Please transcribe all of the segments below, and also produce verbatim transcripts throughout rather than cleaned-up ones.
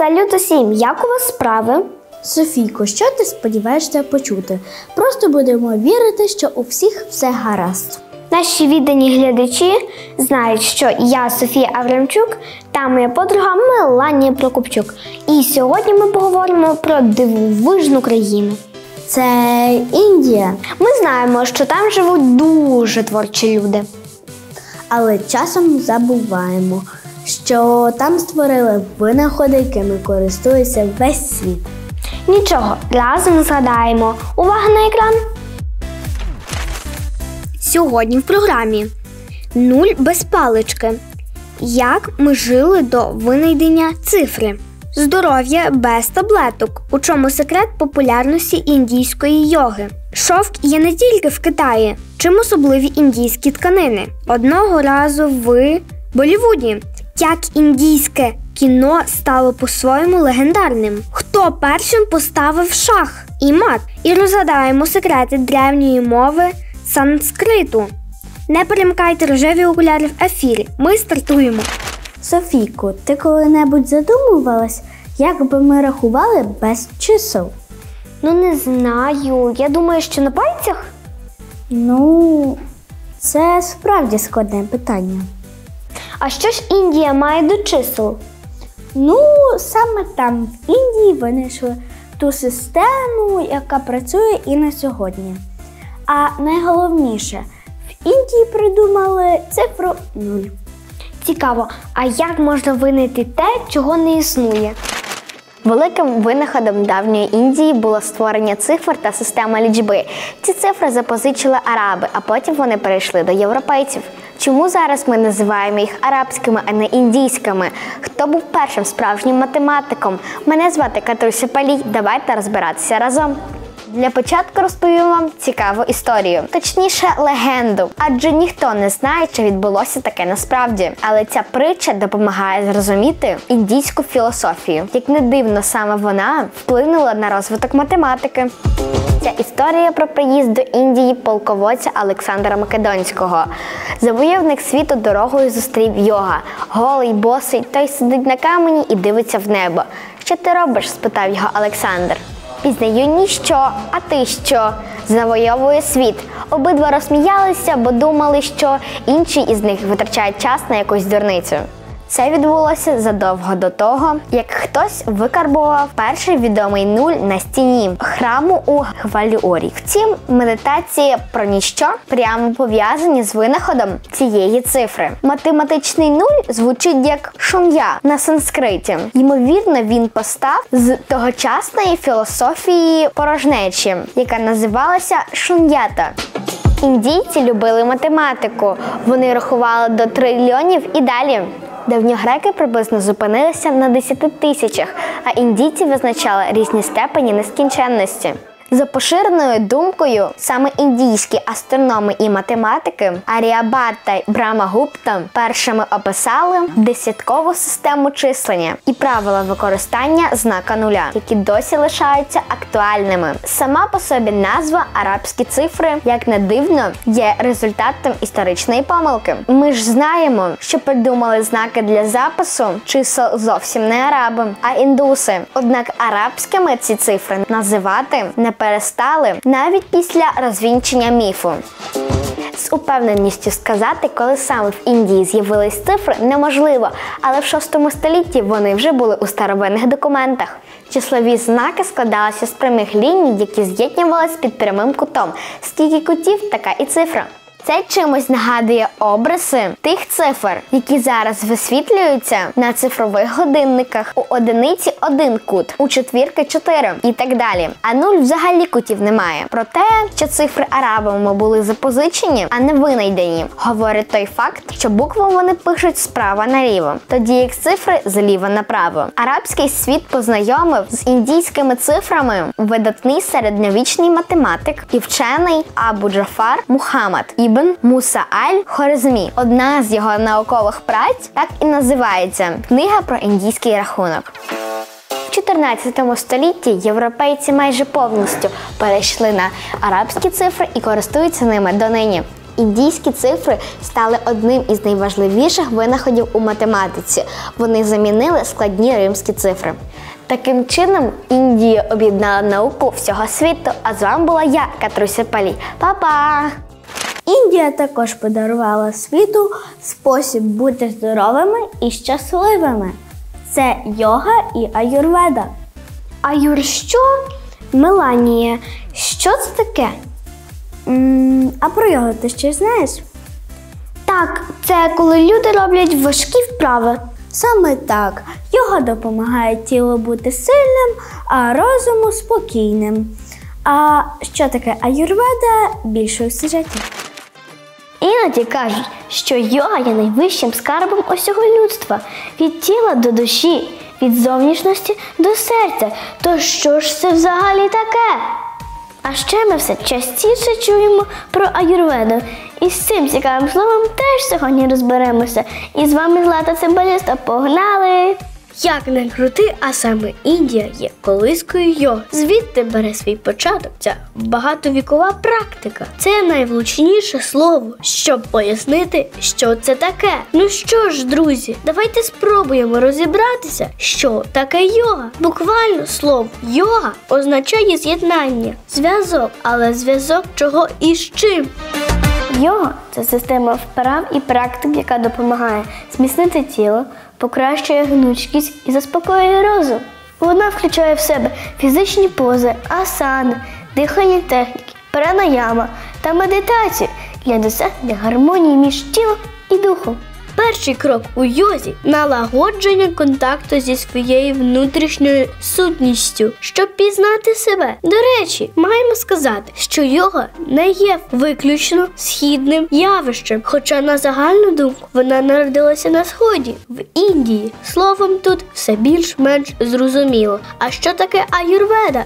Салют усім! Як у вас справи? Софійко, що ти сподіваєшся почути? Просто будемо вірити, що у всіх все гаразд. Наші віддані глядачі знають, що я, Софія Аврамчук, та моя подруга Меланія Прокопчук. І сьогодні ми поговоримо про дивовижну країну. Це Індія. Ми знаємо, що там живуть дуже творчі люди. Але часом забуваємо, що там створили винаходи, якими користується весь світ. Нічого, разом згадаємо. Увага на екран! Сьогодні в програмі «Нуль без палички». Як ми жили до винайдення цифри. Здоров'я без таблеток. У чому секрет популярності індійської йоги? Шовк є не тільки в Китаї. Чим особливі індійські тканини? Одного разу в Боллівуді. Як індійське кіно стало по-своєму легендарним? Хто першим поставив шах і мат? І розгадаємо секрети древньої мови санскриту. Не перемикайте рожеві окуляри в ефірі. Ми стартуємо. Софійко, ти коли-небудь задумувалась, як би ми рахували без чисел? Ну, не знаю. Я думаю, що на пальцях? Ну, це справді складне питання. А що ж Індія має до чисел? Ну, саме там, в Індії, винайшли ту систему, яка працює і на сьогодні. А найголовніше, в Індії придумали цифру нуль. Цікаво, а як можна винайти те, чого не існує? Великим винаходом давньої Індії було створення цифр та система лічби. Ці цифри запозичили араби, а потім вони перейшли до європейців. Чому зараз ми називаємо їх арабськими, а не індійськими? Хто був першим справжнім математиком? Мене звати Катруся Палій, давайте розбиратися разом. Для початку розповім вам цікаву історію, точніше легенду, адже ніхто не знає, чи відбулося таке насправді. Але ця притча допомагає зрозуміти індійську філософію. Як не дивно, саме вона вплинула на розвиток математики. Ця історія про приїзд до Індії полководця Олександра Македонського. Завойовник світу дорогою зустрів йога. Голий, босий, той сидить на камені і дивиться в небо. «Що ти робиш?» – спитав його Олександр. «Пізнаю ніщо, а ти що?» Завойовує світ. Обидва розсміялися, бо думали, що інші із них витрачають час на якусь дурницю. Це відбулося задовго до того, як хтось викарбував перший відомий нуль на стіні храму у Гваліорі. Втім, медитації про ніщо прямо пов'язані з винаходом цієї цифри. Математичний нуль звучить як шун'я на санскриті. Ймовірно, він постав з тогочасної філософії порожнечі, яка називалася шун'ята. Індійці любили математику. Вони рахували до трильйонів і далі. Давньогреки приблизно зупинилися на десяти тисячах, а індійці визначали різні степені нескінченності. За поширеною думкою, саме індійські астрономи і математики Аріабат та Брамагупта першими описали десяткову систему числення і правила використання знака нуля, які досі лишаються актуальними. Сама по собі назва арабські цифри, як не дивно, є результатом історичної помилки. Ми ж знаємо, що придумали знаки для запису чисел зовсім не араби, а індуси. Однак арабськими ці цифри називати не перестали навіть після розвінчення міфу. З упевненістю сказати, коли саме в Індії з'явились цифри, неможливо, але в шостому столітті вони вже були у старовинних документах. Числові знаки складалися з прямих ліній, які з'єднувалися під прямим кутом. Скільки кутів, така і цифра. Це чимось нагадує обриси тих цифр, які зараз висвітлюються на цифрових годинниках. У одиниці один кут, у четвірки чотири і так далі. А нуль взагалі кутів немає. Про те, що цифри арабами були запозичені, а не винайдені, говорить той факт, що букву вони пишуть справа наліво, тоді як цифри зліва направо. Арабський світ познайомив з індійськими цифрами видатний середньовічний математик і вчений Абу Джафар Мухаммад Ібн Муса аль-Хорезмі. Одна з його наукових праць так і називається «Книга про індійський рахунок». В чотирнадцятому столітті європейці майже повністю перейшли на арабські цифри і користуються ними донині. індійські цифри стали одним із найважливіших винаходів у математиці. Вони замінили складні римські цифри. Таким чином, Індія об'єднала науку всього світу, а з вами була я, Катруся Палі. Па-па! Індія також подарувала світу спосіб бути здоровими і щасливими. Це йога і аюрведа. Аюр що? Меланія, що це таке? М, а про йогу ти ще знаєш? Так, це коли люди роблять важкі вправи. Саме так. Йога допомагає тілу бути сильним, а розуму спокійним. А що таке аюрведа? Більше у сюжеті. Іноді кажуть, що йога є найвищим скарбом усього людства. Від тіла до душі, від зовнішності до серця. То що ж це взагалі таке? А ще ми все частіше чуємо про аюрведу. І з цим цікавим словом теж сьогодні розберемося. І з вами Злата Цимбаліста. Погнали! Як не крути, а саме Індія є колискою йоги. Звідти бере свій початок ця багатовікова практика. Це найвлучніше слово, щоб пояснити, що це таке. Ну що ж, друзі, давайте спробуємо розібратися, що таке йога. Буквально слово йога означає з'єднання, зв'язок, але зв'язок чого і з чим? Йога – це система вправ і практик, яка допомагає зміцнити тіло, покращує гнучкість і заспокоює розум. Вона включає в себе фізичні пози, асани, дихальні техніки, пранаяма та медитацію для досягнення гармонії між тілом і духом. Перший крок у йозі – налагодження контакту зі своєю внутрішньою сутністю, щоб пізнати себе. До речі, маємо сказати, що йога не є виключно східним явищем, хоча на загальну думку вона народилася на Сході, в Індії. Словом, тут все більш-менш зрозуміло. А що таке аюрведа?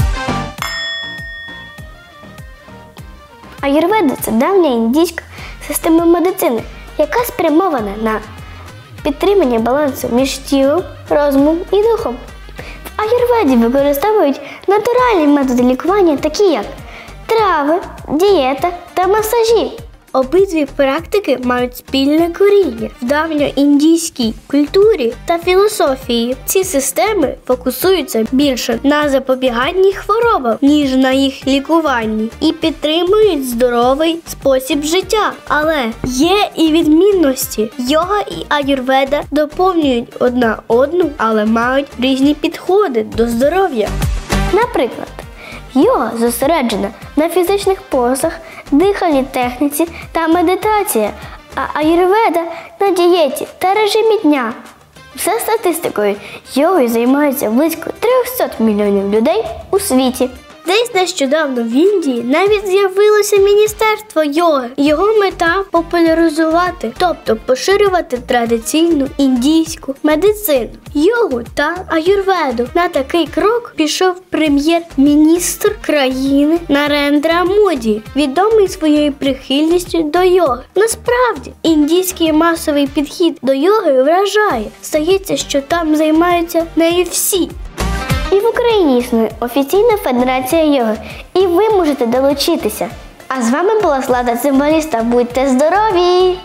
Аюрведа – це давня індійська система медицини, яка спрямована на підтримання балансу між тілом, розумом і духом. В аюрведі використовують натуральні методи лікування, такі як трави, дієта та масажі. Обидві практики мають спільне коріння в давньоіндійській культурі та філософії. Ці системи фокусуються більше на запобіганні хворобам, ніж на їх лікуванні, і підтримують здоровий спосіб життя. Але є і відмінності. Йога і аюрведа доповнюють одна одну, але мають різні підходи до здоров'я. Наприклад, йога зосереджена на фізичних позах, дихальній техніці та медитації, а аюрведа – на дієті та режимі дня. За статистикою, йогою займаються близько триста мільйонів людей у світі. Десь нещодавно в Індії навіть з'явилося міністерство йоги. Його мета – популяризувати, тобто поширювати традиційну індійську медицину, йогу та аюрведу. На такий крок пішов прем'єр-міністр країни Нарендра Моді, відомий своєю прихильністю до йоги. Насправді, індійський масовий підхід до йоги вражає. Здається, що там займаються нею всі. І в Україні існує офіційна федерація йоги, і ви можете долучитися. А з вами була Злата Цимбаліста. Будьте здорові!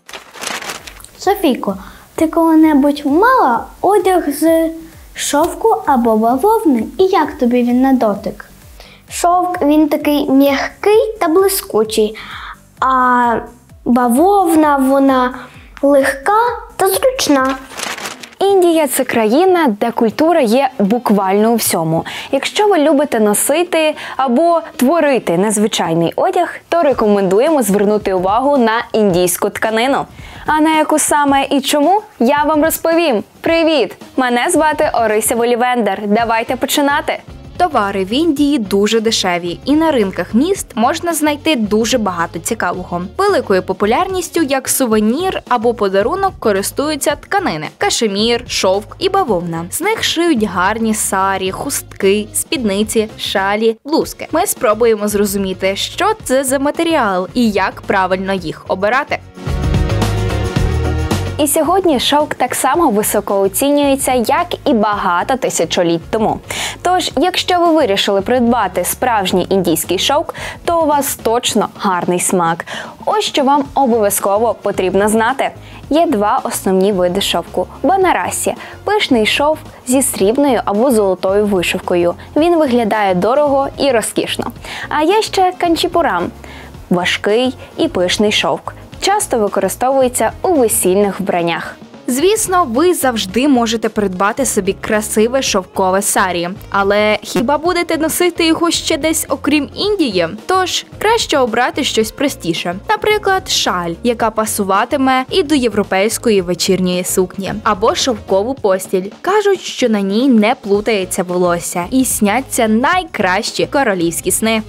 Софійко, ти коли-небудь мала одяг з шовку або бавовни? І як тобі він на дотик? Шовк, він такий м'який та блискучий, а бавовна, вона легка та зручна. Індія – це країна, де культура є буквально у всьому. Якщо ви любите носити або творити незвичайний одяг, то рекомендуємо звернути увагу на індійську тканину. А на яку саме і чому, я вам розповім. Привіт! Мене звати Орися Волівендер. Давайте починати! Товари в Індії дуже дешеві, і на ринках міст можна знайти дуже багато цікавого. Великою популярністю як сувенір або подарунок користуються тканини – кашемір, шовк і бавовна. З них шиють гарні сарі, хустки, спідниці, шалі, блузки. Ми спробуємо зрозуміти, що це за матеріал і як правильно їх обирати. І сьогодні шовк так само високо оцінюється, як і багато тисячоліть тому. Тож, якщо ви вирішили придбати справжній індійський шовк, то у вас точно гарний смак. Ось що вам обов'язково потрібно знати. Є два основні види шовку – банарасі – пишний шовк зі срібною або золотою вишивкою. Він виглядає дорого і розкішно. А є ще канчіпурам – важкий і пишний шовк. Часто використовується у весільних вбраннях. Звісно, ви завжди можете придбати собі красиве шовкове сарі, але хіба будете носити його ще десь окрім Індії? Тож, краще обрати щось простіше. Наприклад, шаль, яка пасуватиме і до європейської вечірньої сукні. Або шовкову постіль. Кажуть, що на ній не плутається волосся і сняться найкращі королівські сни.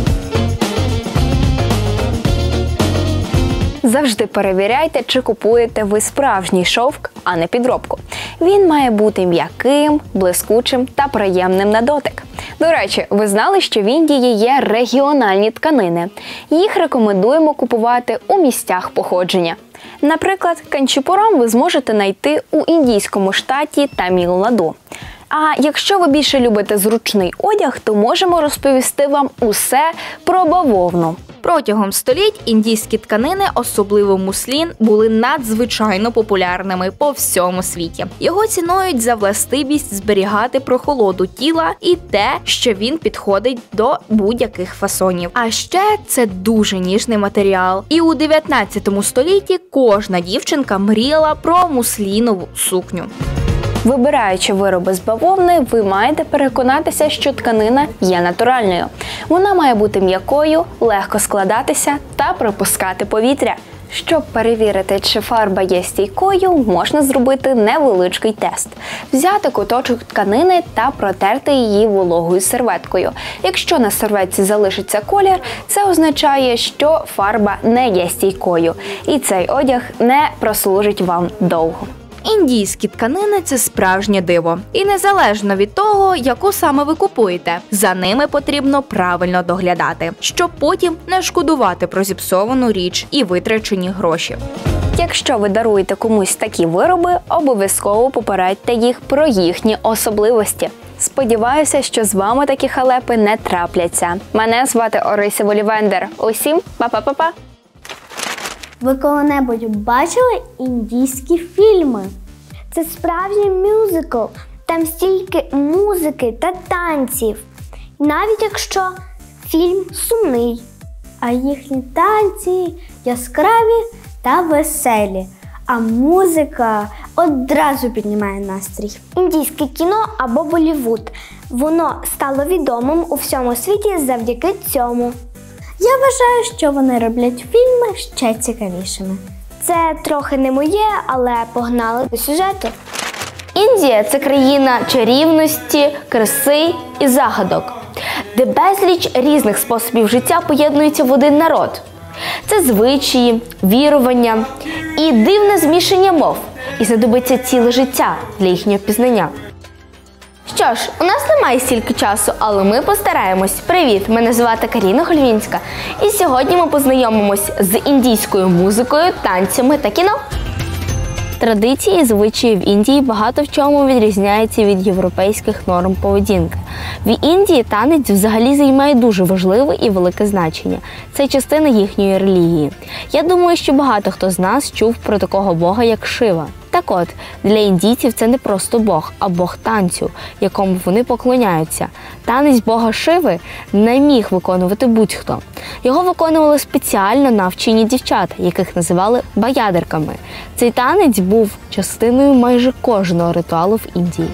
Завжди перевіряйте, чи купуєте ви справжній шовк, а не підробку. Він має бути м'яким, блискучим та приємним на дотик. До речі, ви знали, що в Індії є регіональні тканини? Їх рекомендуємо купувати у місцях походження. Наприклад, канчіпурам ви зможете знайти у індійському штаті Таміл-Наду. А якщо ви більше любите зручний одяг, то можемо розповісти вам усе про бавовну. Протягом століть індійські тканини, особливо муслін, були надзвичайно популярними по всьому світі. Його цінують за властивість зберігати прохолоду тіла і те, що він підходить до будь-яких фасонів. А ще це дуже ніжний матеріал. І у дев'ятнадцятому столітті кожна дівчинка мріяла про муслінову сукню. Вибираючи вироби з бавовни, ви маєте переконатися, що тканина є натуральною. Вона має бути м'якою, легко складатися та пропускати повітря. Щоб перевірити, чи фарба є стійкою, можна зробити невеличкий тест. Взяти куточок тканини та протерти її вологою серветкою. Якщо на серветці залишиться колір, це означає, що фарба не є стійкою. І цей одяг не прослужить вам довго. Індійські тканини – це справжнє диво. І незалежно від того, яку саме ви купуєте, за ними потрібно правильно доглядати, щоб потім не шкодувати про зіпсовану річ і витрачені гроші. Якщо ви даруєте комусь такі вироби, обов'язково попередьте їх про їхні особливості. Сподіваюся, що з вами такі халепи не трапляться. Мене звати Орися Волівендер. Усім па-па-па-па! Ви коли-небудь бачили індійські фільми? Це справжній мюзикл. Там стільки музики та танців. Навіть якщо фільм сумний. А їхні танці яскраві та веселі, а музика одразу піднімає настрій. Індійське кіно або Болівуд. Воно стало відомим у всьому світі завдяки цьому. Я вважаю, що вони роблять фільми ще цікавішими. Це трохи не моє, але погнали до сюжету. Індія – це країна чарівності, краси і загадок, де безліч різних способів життя поєднуються в один народ. Це звичаї, вірування і дивне змішання мов, і знадобиться ціле життя для їхнього пізнання. Що ж, у нас немає стільки часу, але ми постараємось. Привіт, мене звати Каріна Гольвінська, і сьогодні ми познайомимось з індійською музикою, танцями та кіно. Традиції і звичаї в Індії багато в чому відрізняються від європейських норм поведінки. В Індії танець взагалі займає дуже важливе і велике значення. Це частина їхньої релігії. Я думаю, що багато хто з нас чув про такого бога, як Шива. Так от, для індійців це не просто бог, а бог танцю, якому вони поклоняються. Танець бога Шиви не міг виконувати будь-хто. Його виконували спеціально навчені дівчата, яких називали баядерками. Цей танець був частиною майже кожного ритуалу в Індії.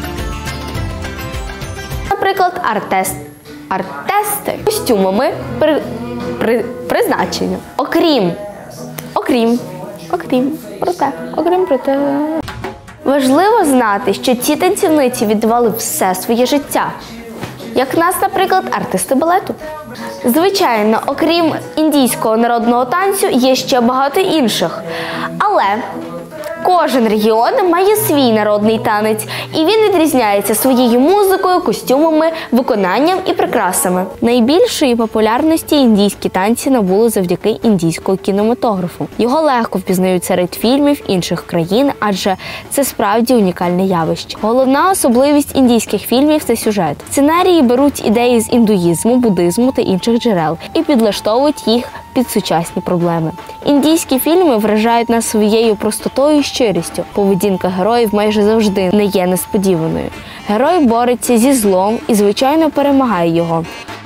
Наприклад, артест. артести костюмами при, при, призначення. Окрім, окрім, окрім, проте, окрім, проте. Важливо знати, що ці танцівниці віддавали все своє життя. Як нас, наприклад, артисти балету. Звичайно, окрім індійського народного танцю, є ще багато інших. Але Кожен регіон має свій народний танець, і він відрізняється своєю музикою, костюмами, виконанням і прикрасами. Найбільшої популярності індійські танці набули завдяки індійському кінематографу. Його легко впізнають серед фільмів інших країн, адже це справді унікальне явище. Головна особливість індійських фільмів – це сюжет. Сценарії беруть ідеї з індуїзму, буддизму та інших джерел і підлаштовують їх під сучасні проблеми. Індійські фільми вражають нас своєю простотою і щирістю. Поведінка героїв майже завжди не є несподіваною. Герой бореться зі злом і, звичайно, перемагає його.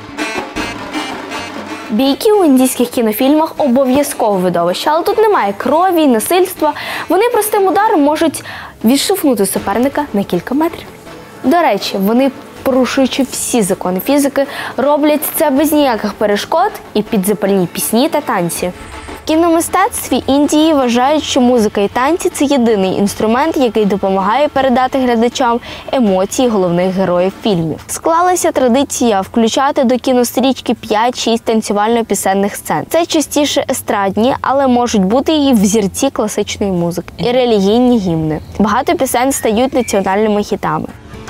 Бійки у індійських кінофільмах обов'язкове видовище, але тут немає крові, насильства. Вони простим ударом можуть відштовхнути суперника на кілька метрів. До речі, вони, порушуючи всі закони фізики, роблять це без ніяких перешкод і під запальні пісні та танці. В кіномистецтві Індії вважають, що музика і танці – це єдиний інструмент, який допомагає передати глядачам емоції головних героїв фільмів. Склалася традиція включати до кінострічки п'ять-шість танцювально-пісенних сцен. Це частіше естрадні, але можуть бути і взірці класичної музики, і релігійні гімни. Багато пісень стають національними хітами.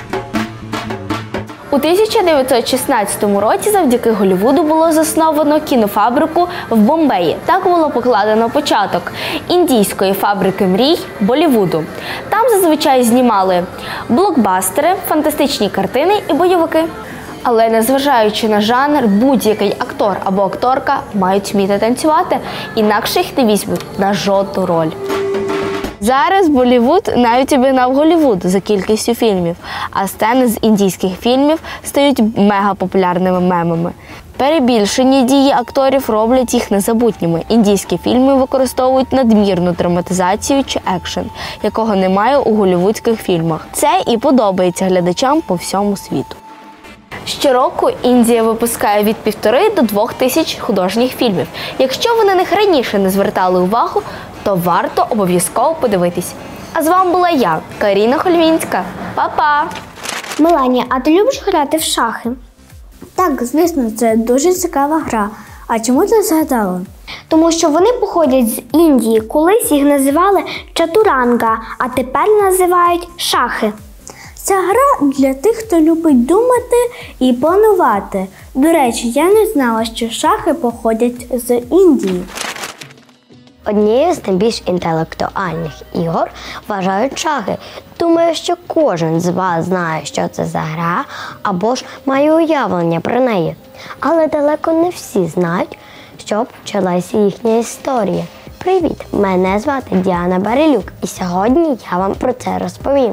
У тисяча дев'ятсот шістнадцятому році завдяки Голлівуду було засновано кінофабрику в Бомбеї. Так було покладено початок індійської фабрики мрій Боллівуду. Там зазвичай знімали блокбастери, фантастичні картини і бойовики. Але незважаючи на жанр, будь-який актор або акторка мають вміти танцювати, інакше їх не візьмуть на жодну роль. Зараз Боллівуд навіть обігнав Голлівуд за кількістю фільмів, а сцени з індійських фільмів стають мегапопулярними мемами. Перебільшені дії акторів роблять їх незабутніми. Індійські фільми використовують надмірну драматизацію чи екшен, якого немає у голлівудських фільмах. Це і подобається глядачам по всьому світу. Щороку Індія випускає від півтори до двох тисяч художніх фільмів. Якщо ви на них раніше не звертали увагу, то варто обов'язково подивитись. А з вами була я, Каріна Хольвінська. Па-па! Меланія, а ти любиш грати в шахи? Так, звісно, це дуже цікава гра. А чому ти згадала? Тому що вони походять з Індії. Колись їх називали чатуранга, а тепер називають шахи. Ця гра для тих, хто любить думати і планувати. До речі, я не знала, що шахи походять з Індії. Однією з найбільш інтелектуальних ігор вважають шахи. Думаю, що кожен з вас знає, що це за гра, або ж має уявлення про неї. Але далеко не всі знають, що почалася їхня історія. Привіт! Мене звати Діана Барилюк, і сьогодні я вам про це розповім.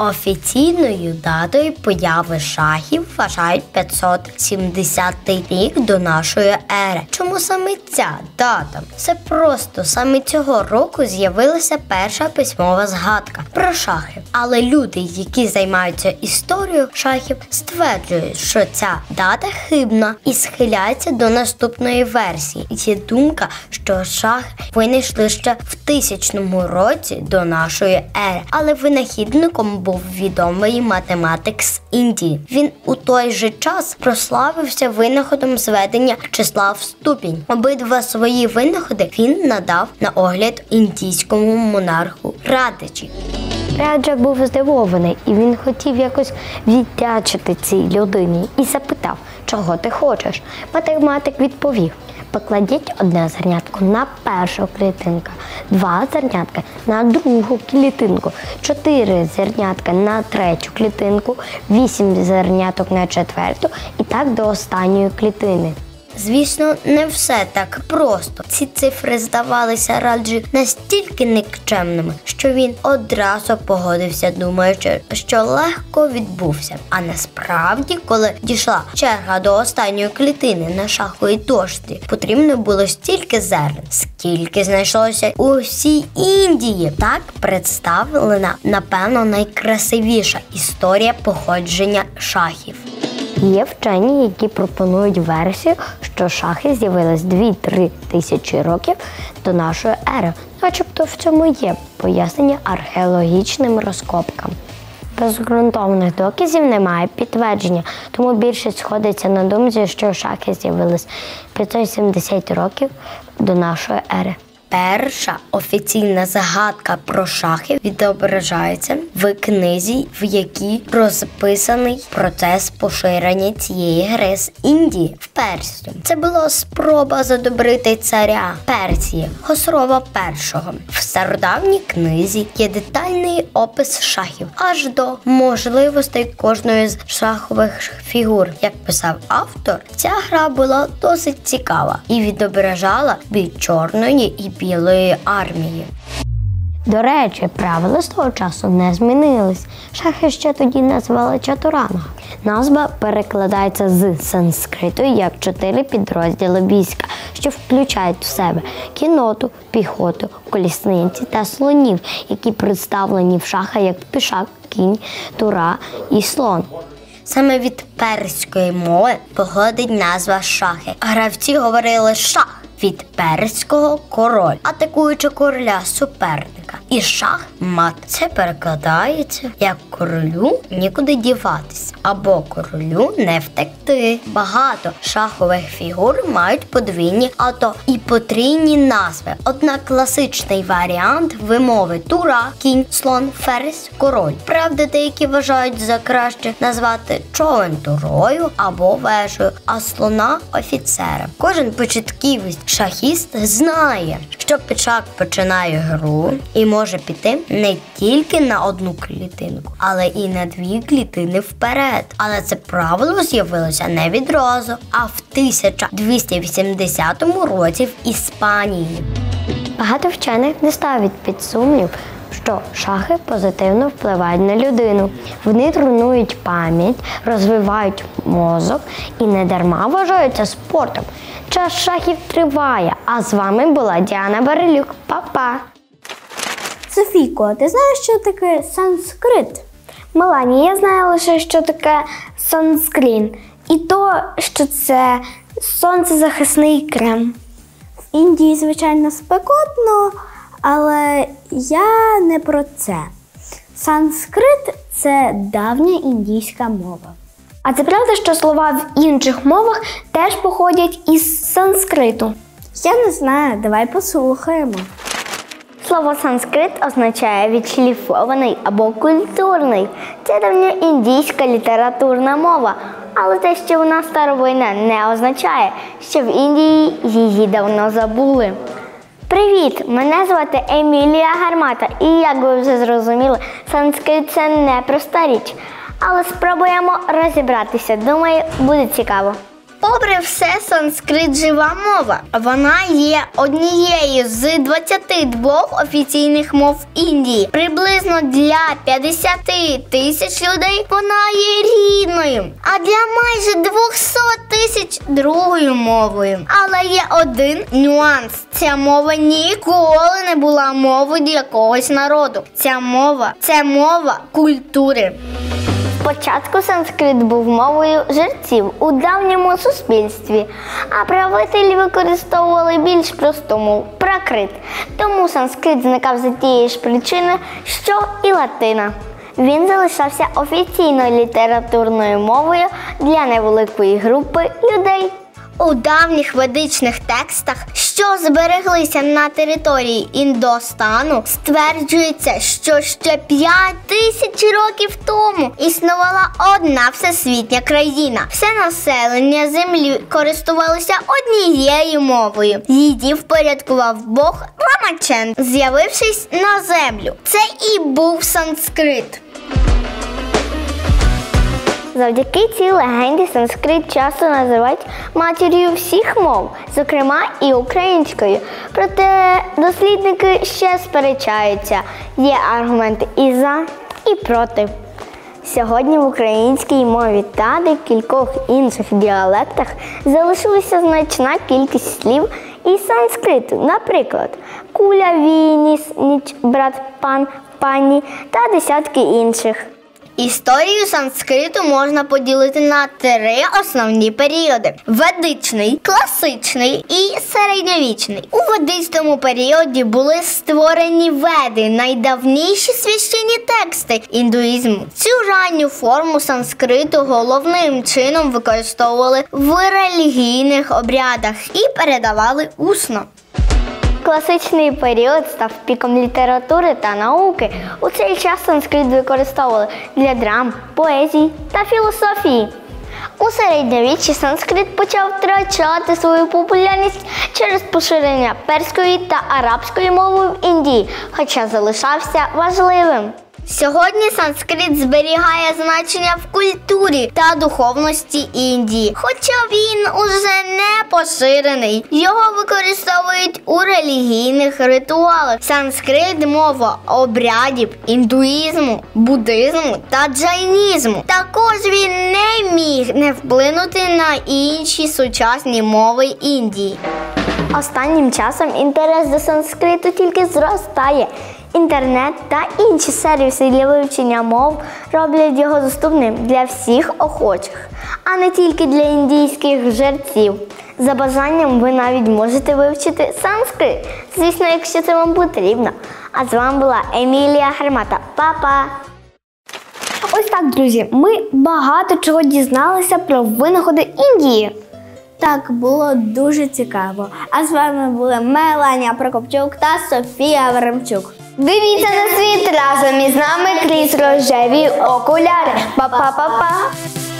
Офіційною датою появи шахів вважають п'ятсот сімдесятий рік до нашої ери. Чому саме ця дата? Це просто саме цього року з'явилася перша письмова згадка про шахи. Але люди, які займаються історією шахів, стверджують, що ця дата хибна і схиляється до наступної версії. Є думка, що шахи винайшли ще в тисячному році до нашої ери, але винахідником був відомий математик з Індії. Він у той же час прославився винаходом зведення числа в ступінь. Обидва свої винаходи він надав на огляд індійському монарху Радичі. Раджа був здивований, і він хотів якось віддячити цій людині і запитав, чого ти хочеш. Математик відповів: покладіть одне зернятко на першу клітинку, два зернятка на другу клітинку, чотири зернятка на третю клітинку, вісім зерняток на четверту і так до останньої клітини. Звісно, не все так просто. Ці цифри здавалися Раджі настільки нікчемними, що він одразу погодився, думаючи, що легко відбувся. А насправді, коли дійшла черга до останньої клітини на шаховій дошці, потрібно було стільки зерен, скільки знайшлося у всій Індії. Так представлена, напевно, найкрасивіша історія походження шахів. Є вчені, які пропонують версію, що шахи з'явились дві-три тисячі років до нашої ери. Начебто в цьому є пояснення археологічним розкопкам. Безґрунтовних доказів немає підтвердження, тому більшість сходиться на думці, що шахи з'явились п'ятсот сімдесят років до нашої ери. Перша офіційна загадка про шахи відображається в книзі, в якій розписаний процес поширення цієї гри з Індії в Персію. Це була спроба задобрити царя Персії Хосрова першого. В стародавній книзі є детальний опис шахів аж до можливостей кожної з шахових фігур. Як писав автор, ця гра була досить цікава і відображала бій чорної і білої армії. До речі, правила з того часу не змінились. Шахи ще тоді називали чатуранга. Назва перекладається з санскриту як чотири підрозділи війська, що включають в себе кінноту, піхоту, колісниці та слонів, які представлені в шахах як пішак, кінь, тура і слон. Саме від перської мови походить назва шахи. Гравці говорили «шах» від перського король, атакуючи короля суперника. І шах мат. Це перекладається як королю нікуди діватися або королю не втекти. Багато шахових фігур мають подвійні, а то і потрійні назви. Однак класичний варіант вимови тура, кінь, слон, ферзь, король. Правда, деякі вважають за краще назвати човен турою або вежею, а слона офіцером. Кожен початківець шахіст знає, що пішак починає гру і може піти не тільки на одну клітинку, але і на дві клітини вперед. Але це правило з'явилося не відразу, а в тисяча двісті вісімдесятому році в Іспанії. Багато вчених не ставить під сумнів, що шахи позитивно впливають на людину. Вони тренують пам'ять, розвивають мозок і недарма вважаються спортом. Час шахів триває, а з вами була Діана Барилюк. Па-па! Софійко, ти знаєш, що таке санскрит? Мелані, я знаю лише, що таке санскрін. І то, що це сонцезахисний крем. В Індії, звичайно, спекотно, але я не про це. Санскрит – це давня індійська мова. А це правда, що слова в інших мовах теж походять із санскриту? Я не знаю, давай послухаємо. Слово санскрит означає відшліфований або культурний. Це давня індійська літературна мова. Але те, що вона старовинна, не означає, що в Індії її давно забули. Привіт! Мене звати Емілія Гармата. І, як ви вже зрозуміли, санскрит – це не проста річ. Але спробуємо розібратися. Думаю, буде цікаво. Попри все, санскрит – жива мова. Вона є однією з двадцяти двох офіційних мов Індії. Приблизно для п'ятдесят тисяч людей вона є рідною, а для майже двісті тисяч – другою мовою. Але є один нюанс. Ця мова ніколи не була мовою якогось народу. Ця мова – це мова культури. Спочатку санскрит був мовою жерців у давньому суспільстві, а правителі використовували більш просту мову – пракрит. Тому санскрит зникав за тієї ж причини, що і латина. Він залишався офіційною літературною мовою для невеликої групи людей. У давніх ведичних текстах, що збереглися на території Індостану, стверджується, що ще п'ять тисяч років тому існувала одна всесвітня країна. Все населення землі користувалося однією мовою. Її впорядкував Бог Рамачен, з'явившись на землю. Це і був санскрит. Завдяки цій легенді санскрит часто називають матір'ю всіх мов, зокрема і українською. Проте дослідники ще сперечаються. Є аргументи і за, і проти. Сьогодні в українській мові та декількох інших діалектах залишилася значна кількість слів із санскриту. Наприклад, куля, вініс, ніч, брат, пан, пані та десятки інших. Історію санскриту можна поділити на три основні періоди – ведичний, класичний і середньовічний. У ведичному періоді були створені веди – найдавніші священні тексти індуїзму. Цю ранню форму санскриту головним чином використовували в релігійних обрядах і передавали усно. Класичний період став піком літератури та науки. У цей час санскрит використовували для драм, поезії та філософії. У середньовіччі санскрит почав втрачати свою популярність через поширення перської та арабської мови в Індії, хоча залишався важливим. Сьогодні санскрит зберігає значення в культурі та духовності Індії, хоча він уже не поширений. Його використовують у релігійних ритуалах. Санскрит – мова обрядів індуїзму, буддизму та джайнізму. Також він не міг не вплинути на інші сучасні мови Індії. Останнім часом інтерес до санскриту тільки зростає. Інтернет та інші сервіси для вивчення мов роблять його доступним для всіх охочих, а не тільки для індійських жерців. За бажанням ви навіть можете вивчити санскрит, звісно, якщо це вам потрібно. А з вами була Емілія Гармата. Па-па! Ось так, друзі, ми багато чого дізналися про винаходи Індії. Так, було дуже цікаво. А з вами були Меланія Прокопчук та Софія Веремчук. Дивіться на світ разом із нами крізь рожеві окуляри. Па-па-па-па!